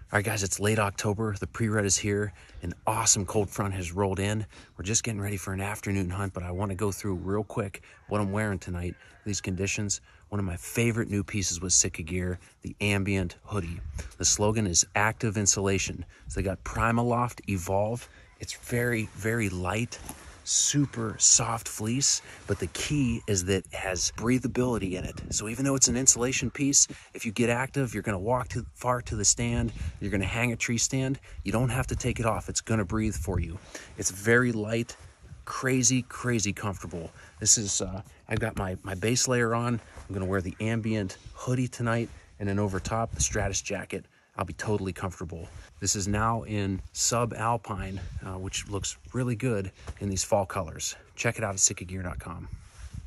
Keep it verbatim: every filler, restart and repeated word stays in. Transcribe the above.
All right, guys, it's late October. The pre-rut is here. An awesome cold front has rolled in. We're just getting ready for an afternoon hunt, but I want to go through real quick what I'm wearing tonight, these conditions. One of my favorite new pieces with Sitka Gear, the Ambient Hoodie. The slogan is active insulation. So they got Primaloft Evolve. It's very, very light, super soft fleece, but the key is that it has breathability in it. So even though it's an insulation piece, if you get active, you're gonna walk too far to the stand, you're gonna hang a tree stand, you don't have to take it off. It's gonna breathe for you. It's very light, crazy, crazy comfortable. This is, uh, I've got my, my base layer on. I'm gonna wear the Ambient Hoodie tonight, and then over top, the Stratus jacket. I'll be totally comfortable. This is now in Subalpine, uh, which looks really good in these fall colors. Check it out at sitka gear dot com.